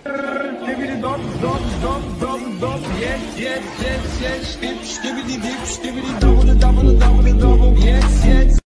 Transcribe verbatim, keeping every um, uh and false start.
Skibidi dop, dop, dop, dop, dop. Yes, yes, yes, yes. Skip, skibidi dip, skibidi double, double, double, double. Yes, yes.